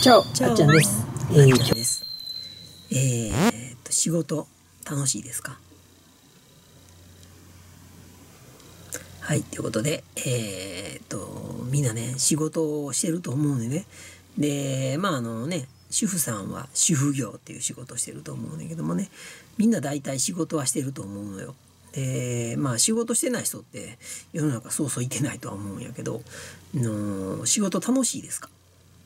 チャオ、 チャオあっちゃんです。 あっちゃんです。仕事楽しいですか？はい、ということで、みんなね、仕事をしてると思うんでね。で、主婦さんは主婦業っていう仕事をしてると思うんだけどもね、みんな大体仕事はしてると思うのよ。で、仕事してない人って世の中そうそういてないとは思うんやけど、仕事楽しいですか？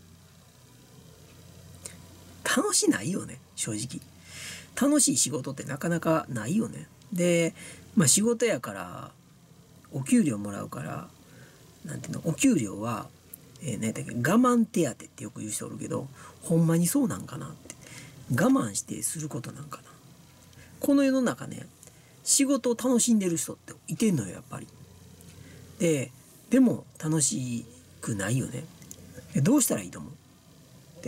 楽しないよね、正直。楽しい仕事ってなかなかないよね。で、仕事やからお給料もらうから、なんていうの、お給料は、何やったっけ、我慢手当ってよく言う人おるけど、ほんまにそうなんかなって。我慢してすることなんかな。この世の中ね、仕事を楽しんでる人っていてんのよ、やっぱり。でも楽しくないよね。どうしたらいいと思うって。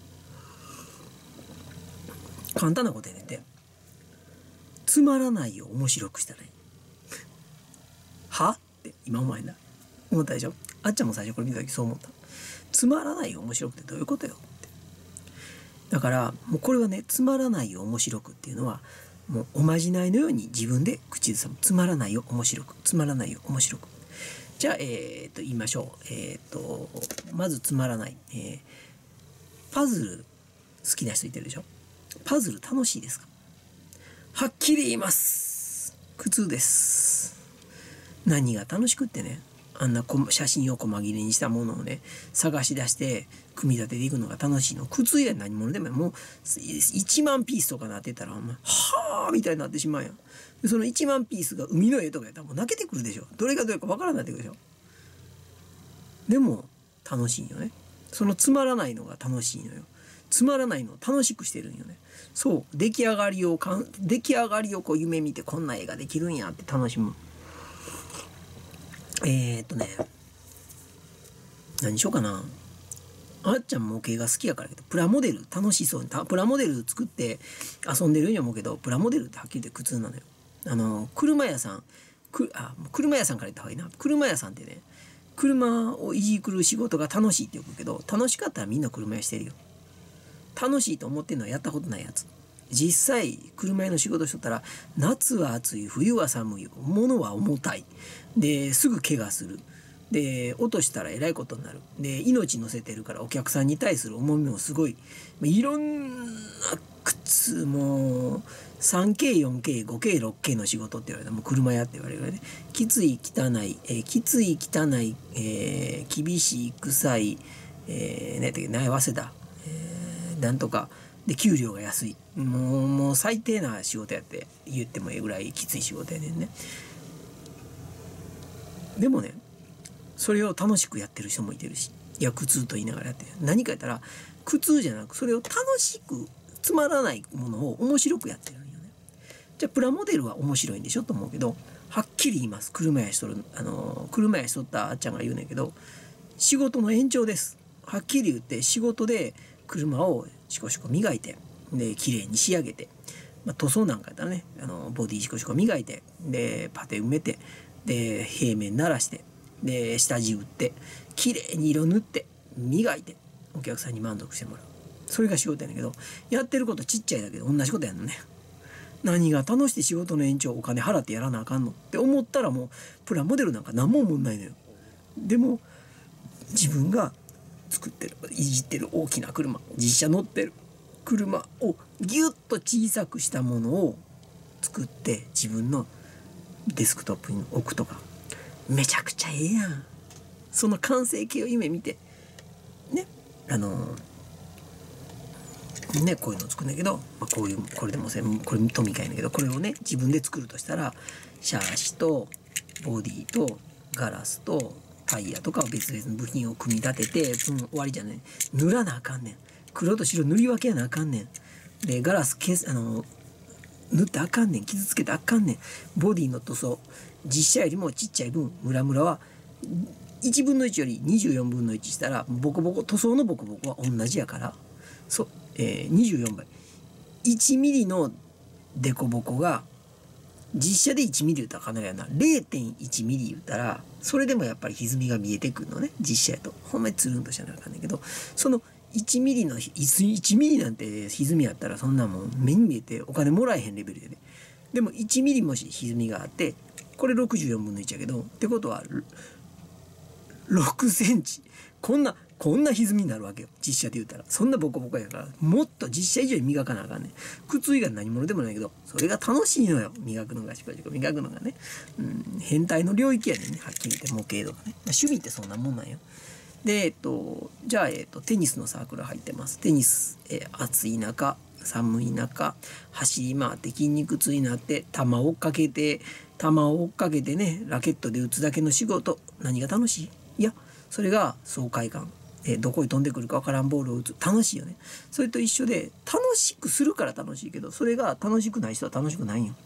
簡単なことやねんて。つまらないを面白くしたらいい。はって今思えんだ。思ったでしょ？あっちゃんも最初これ見た時そう思った。つまらないを面白くってどういうことよって。だからもうこれはね、つまらないを面白くっていうのはもうおまじないのように自分で口ずさむ。つまらないを面白く、つまらないを面白く。じゃあ言いましょう。まずつまらない、パズル好きな人いてるでしょ？パズル楽しいですか？はっきり言います。苦痛です。何が楽しくってね、あんな写真を細切れにしたものをね、探し出して組み立てていくのが楽しいの。苦痛や何者でももう1万ピースとかなってたら、はあみたいになってしまうやん。でその1万ピースが海の絵とかやったらもう泣けてくるでしょ。どれがどれかわからんなってくるでしょ。でも楽しいよね。そのつまらないのが楽しいのよ。つまらないのを楽しくしてるんよね。そう、出来上がりをこう夢見て、こんな絵ができるんやって楽しむ。何しようかな。あっちゃん模型が好きやからけど、プラモデル楽しそうにプラモデル作って遊んでるんや思うけど、プラモデルってはっきり言って苦痛なのよ。車屋さんから言った方がいいな。車屋さんってね、車をいじくる仕事が楽しいってよく言うけど、楽しかったらみんな車屋してるよ。楽しいと思ってんのはやったことないやつ。実際車屋の仕事しとったら、夏は暑い、冬は寒い、物は重たいですぐ怪我する、で落としたらえらいことになる、で命乗せてるからお客さんに対する重みもすごい、いろんな苦痛、もう 3K、4K、5K、6K の仕事って言われたらもう車屋って言われるよね。きつい汚い、厳しい臭い、何やったっけ、何や忘れた、なんとかで給料が安い、もう最低な仕事やって言ってもええぐらいきつい仕事やねんね。でもね、それを楽しくやってる人もいてるし、いや苦痛と言いながらやってる。何かやったら苦痛じゃなく、それを楽しく、つまらないものを面白くやってるんよね。じゃあプラモデルは面白いんでしょと思うけど、はっきり言います。車屋しとったあっちゃんが言うねんけど、仕事の延長です。はっきり言って、仕事で車をシコシコ磨いて、で綺麗に仕上げて、塗装なんかやったらね、ボディシコシコ磨いて、でパテ埋めて、で平面鳴らして、で下地打って、綺麗に色塗って磨いて、お客さんに満足してもらう。それが仕事やねんけど、やってることちっちゃいだけで同じことやんのね。何が楽しくて仕事の延長お金払ってやらなあかんのって思ったら、もうプラモデルなんか何も思んないのよ。でも自分が作ってる、いじってる大きな車、実車乗ってる車をギュッと小さくしたものを作って自分のデスクトップに置くとか、めちゃくちゃええやん。その完成形を夢見てね、こういうのを作るんだけど、これでもこれトミカやねんけど、これをね自分で作るとしたら、シャーシとボディとガラスとタイヤとかを別々の部品を組み立てて、終わりじゃない。塗らなあかんねん。黒と白塗り分けやなあかんねん。でガラス塗ってあかんねん。傷つけてあかんねん。ボディの塗装、実写よりもちっちゃい分、ムラムラは1分の1より24分の1したら、ボコボコ、塗装のボコボコは同じやから、24倍。1ミリのデコボコが実写で1ミリ言ったらかなりやな。0.1 ミリ言ったら、それでもやっぱり歪みが見えてくるのね。実写やとほんまにつるんとしたらあかんねんけど、その 1ミリの1ミリなんて歪みあったらそんなもん目に見えてお金もらえへんレベルでね。でも1ミリもし歪みがあってこれ64分の1やけどってことは6センチこんな歪みになるわけよ。実写で言ったらそんなボコボコやからもっと実写以上に磨かなあかんねん。靴以外何者でもないけどそれが楽しいのよ。磨くのが磨くのがね、変態の領域やねんね。はっきり言って模型とかね、趣味ってそんなもんなんよ。でじゃあ、テニスのサークル入ってます。テニス、暑い中寒い中走り回って筋肉痛になって球を追っかけてねラケットで打つだけの仕事。何が楽しい？いやそれが爽快感。どこに飛んでくるかわからんボールを打つ楽しいよね。それと一緒で楽しくするから楽しいけどそれが楽しくない人は楽しくないんよ。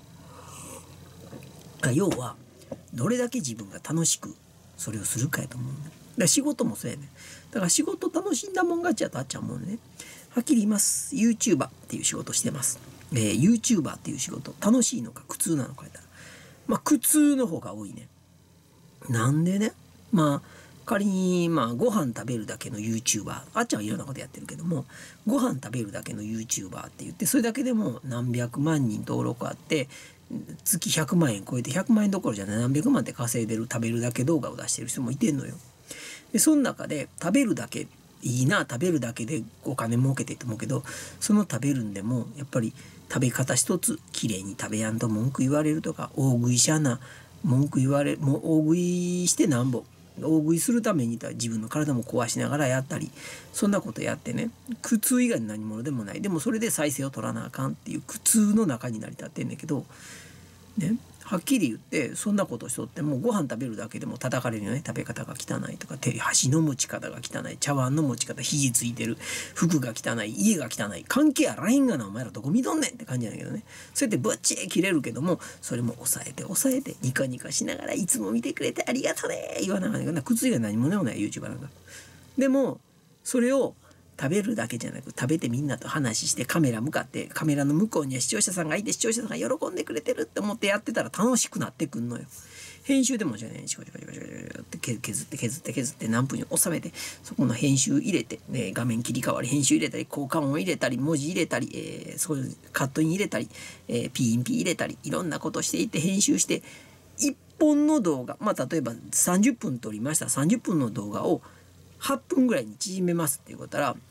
要はどれだけ自分が楽しくそれをするかやと思うんだ。だから仕事もそうやね。だから仕事楽しんだもん勝ちやとあっちゃうもんね。はっきり言います。 YouTuber っていう仕事してます。YouTuber っていう仕事楽しいのか苦痛なのかやったら苦痛の方が多いね。なんでね、仮にご飯食べるだけの YouTuber あっちゃんはいろんなことやってるけどもご飯食べるだけの YouTuber って言ってそれだけでも何百万人登録あって月100万円超えて100万円どころじゃない何百万って稼いでる食べるだけ動画を出してる人もいてんのよ。でその中で食べるだけいいな食べるだけでお金儲けてって思うけどその食べるんでもやっぱり食べ方一つきれいに食べやんと文句言われるとか大食いしゃな文句言われもう大食いしてなんぼ大食いするために自分の体も壊しながらやったりそんなことやってね苦痛以外に何者でもない。でもそれで再生を取らなあかんっていう苦痛の中に成り立ってんねんけどね。はっきり言ってそんなことしとってもご飯食べるだけでも叩かれるよね。食べ方が汚いとか箸の持ち方が汚い茶碗の持ち方肘ついてる服が汚い家が汚い関係あらへんがなお前らどこ見とんねんって感じなんだけどね。そうやってぶっち切れるけどもそれも抑えてニコニコしながらいつも見てくれてありがとね言わなあかんねんけど靴以外何もない YouTuber なんか。でもそれを食べるだけじゃなく食べてみんなと話してカメラ向かってカメラの向こうには視聴者さんがいて視聴者さんが喜んでくれてるって思ってやってたら楽しくなってくんのよ。編集でもじゃねシコシコシコシコって削って何分に収めてそこの編集入れて、画面切り替わり編集入れたり効果音入れたり文字入れたり、そういうカットイン入れたり、ピンピ入れたりいろんなことしていって編集して1本の動画例えば30分撮りました30分の動画を8分ぐらいに縮めますっていうことら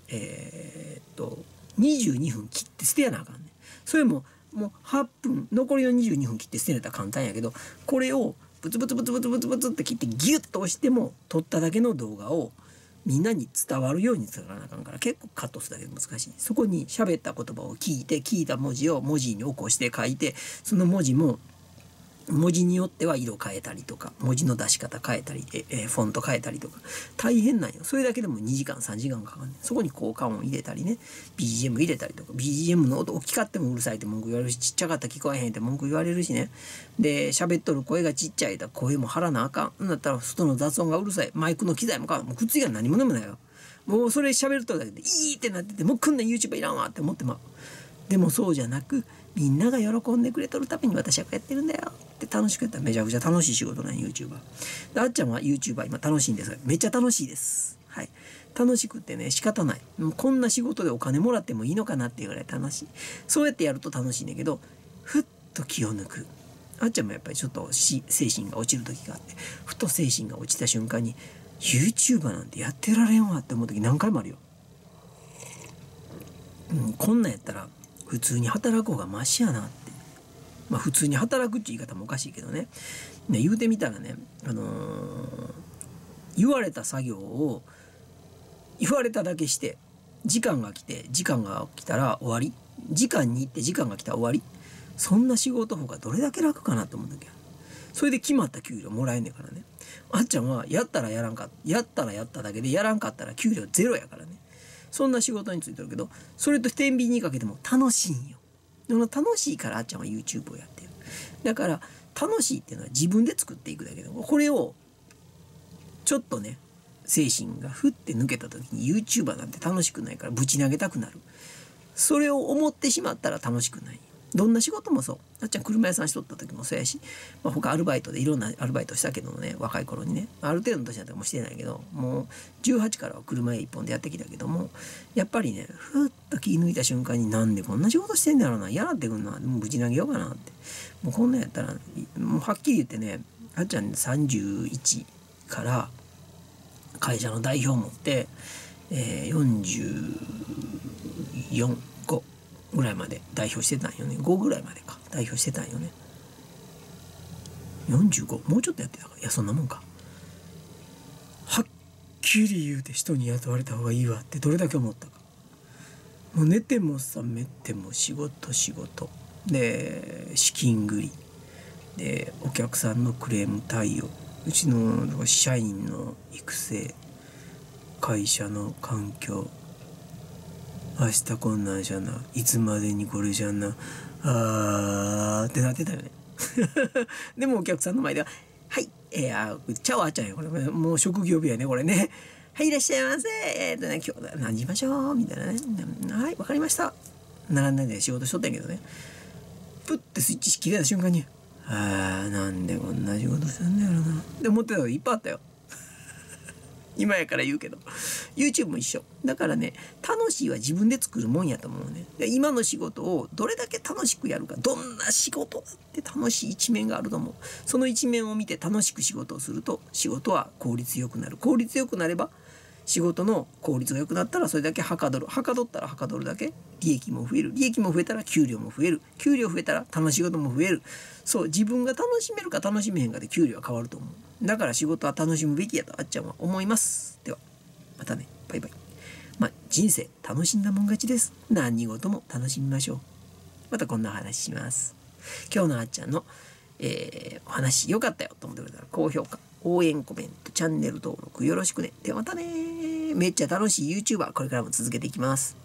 22分切って捨てやなあかんね。それもう8分残りの22分切って捨てれたら簡単やけどこれをブツブツって切ってギュッと押しても撮っただけの動画をみんなに伝わるように伝わらなあかんから結構カットするだけで難しい。そこに喋った言葉を聞いた文字を文字に起こして書いてその文字も文字によっては色変えたりとか文字の出し方変えたり、フォント変えたりとか大変なんよ。それだけでも2時間3時間かかるね。そこに効果音入れたりね BGM 入れたりとか BGM の音大きかってもうるさいって文句言われるしちっちゃかったら聞こえへんって文句言われるしね。で喋っとる声がちっちゃいだ声も張らなあかんだったら外の雑音がうるさいマイクの機材もかもう靴以外何もでもないよ。もうそれ喋るとだけでいいってなっててもうこんな YouTuber いらんわって思ってまう。でもそうじゃなくみんなが喜んでくれとるために私はこうやってるんだよって楽しくやったらめちゃくちゃ楽しい仕事なん YouTuber であっちゃんは YouTuber 今楽しいんですめっちゃ楽しいです。はい楽しくってね仕方ない。もうこんな仕事でお金もらってもいいのかなっていうぐらい楽しい。そうやってやると楽しいんだけどふっと気を抜くあっちゃんもやっぱりちょっと精神が落ちる時があってふと精神が落ちた瞬間に YouTuber なんてやってられんわって思う時何回もあるよ。こんなんやったら普通に働く方がマシやなって。普通に働くって言い方もおかしいけどね言うてみたらね、言われた作業を言われただけして時間が来たら終わり時間に行って時間が来たら終わりそんな仕事方がどれだけ楽かなと思うんだけどそれで決まった給料もらえんねんからね。あっちゃんはやったらやっただけでやらんかったら給料ゼロやからね。そんな仕事についてるけどそれと天秤にかけても楽しいんよ。楽しいからあっちゃんは YouTube をやってる。だから楽しいっていうのは自分で作っていくだけでこれをちょっとね精神がふって抜けた時に YouTuber なんて楽しくないからぶち投げたくなる。それを思ってしまったら楽しくない。 どんな仕事もそう。あっちゃん車屋さんしとった時もそうやし、他アルバイトでいろんなアルバイトしたけどね、若い頃にね、ある程度の年だったらもうしてないけど、もう18からは車屋一本でやってきたけども、やっぱりね、ふっと気抜いた瞬間に、なんでこんな仕事してんだろうな、嫌なってくんな、もうぶち投げようかなって。もうこんなんやったら、もうはっきり言ってね、あっちゃん31から会社の代表持って、44、5ぐらいまで代表してたんよね。5ぐらいまでか代表してたんよね。45もうちょっとやってたから、いやそんなもんか。はっきり言うて人に雇われた方がいいわってどれだけ思ったか。もう寝ても覚めても仕事で、資金繰りで、お客さんのクレーム対応、うちの社員の育成、会社の環境、明日こんなんじゃな、いつまでにこれじゃな、ってなってたよね。でもお客さんの前では、はい、チャオあっちゃんよ、これもう職業病やね、これね。はい、いらっしゃいませ。今日何しましょうみたいなね。はい、わかりました。並んで仕事しとったんやけどね。プッてスイッチ切れた瞬間に、なんでこんな仕事したんだよな。って思ってたのいっぱいあったよ。今やから言うけど YouTube も一緒だからね。楽しいは自分で作るもんやと思うね。で今の仕事をどれだけ楽しくやるか、どんな仕事だって楽しい一面があると思う。その一面を見て楽しく仕事をすると、仕事は効率よくなる。効率よくなれば、仕事の効率が良くなったらそれだけはかどる。はかどったらはかどるだけ利益も増える。利益も増えたら給料も増える。給料増えたら楽しいことも増える。そう、自分が楽しめるか楽しめへんかで給料は変わると思う。だから仕事は楽しむべきやとあっちゃんは思います。ではまたね、バイバイ。人生楽しんだもん勝ちです。何事も楽しみましょう。またこんな話します。今日のあっちゃんの、お話良かったよと思ってくれたら高評価、応援コメント、チャンネル登録よろしくね。ではまたね。めっちゃ楽しい YouTuber これからも続けていきます。